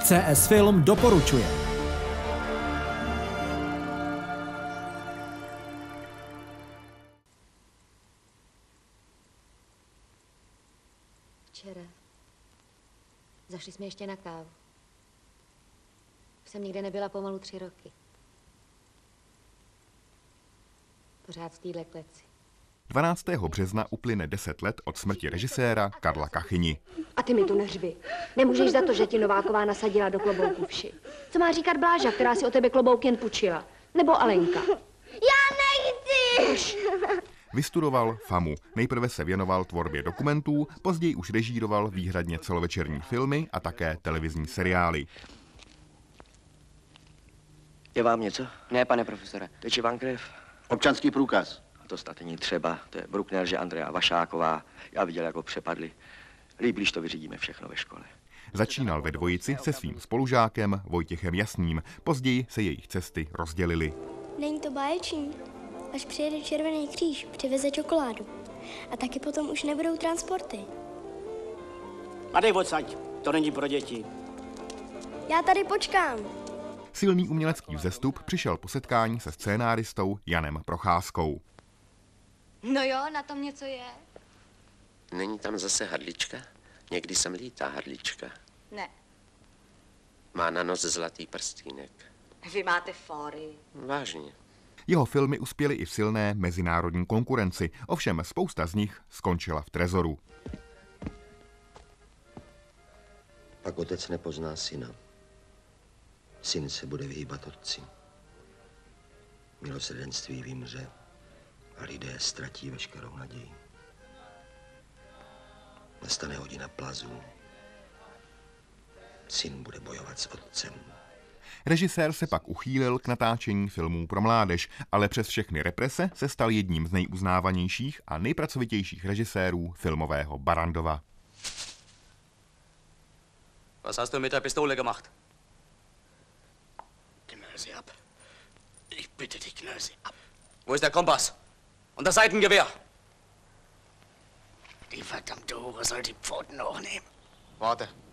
CS Film doporučuje. Včera. Zašli jsme ještě na kávu. Už jsem nikde nebyla pomalu 3 roky. Pořád v téhle kleci. 12. března uplyne 10 let od smrti režiséra Karla Kachyni. A ty mi tu neřvi. Nemůžeš za to, že ti Nováková nasadila do klobouku vši. Co má říkat Bláža, která si o tebe klobouk jen půjčila? Nebo Alenka? Já nechci! Vystudoval FAMU. Nejprve se věnoval tvorbě dokumentů, později už režíroval výhradně celovečerní filmy a také televizní seriály. Je vám něco? Ne, pane profesore. Teče vám krev? Občanský průkaz. A to snad není třeba. To je Bruckner, že Andrea Vašáková. Já viděl, jak ho přepadli. Líp, když to vyřídíme všechno ve škole. Začínal ve dvojici se svým spolužákem Vojtěchem Jasným. Později se jejich cesty rozdělily. Není to báječný. Až přijede Červený kříž, přiveze čokoládu. A taky potom už nebudou transporty. A dej odsaď, to není pro děti. Já tady počkám. Silný umělecký vzestup přišel po setkání se scénáristou Janem Procházkou. No jo, na tom něco je. Není tam zase hrdlička? Někdy sem lítá hrdlička. Ne, Má na nos zlatý prstýnek. vy máte fóry. Vážně. Jeho filmy uspěly i v silné mezinárodní konkurenci, ovšem spousta z nich skončila v trezoru. Pak otec nepozná syna. Syn se bude vyhýbat otci. Milosrdenství vymře a lidé ztratí veškerou naději. Nastane hodina plazů. Syn bude bojovat s otcem. Režisér se pak uchýlil k natáčení filmů pro mládež, ale přes všechny represe se stal jedním z nejuznávanějších a nejpracovitějších režisérů filmového Barrandova. Was hast du mit der Pistole gemacht? Knall sie ab. Ich bitte dich, knall sie ab. Wo ist der Kompass? Und das Seitengewehr? Die verdammte Hure soll die Pfoten hochnehmen. Warte.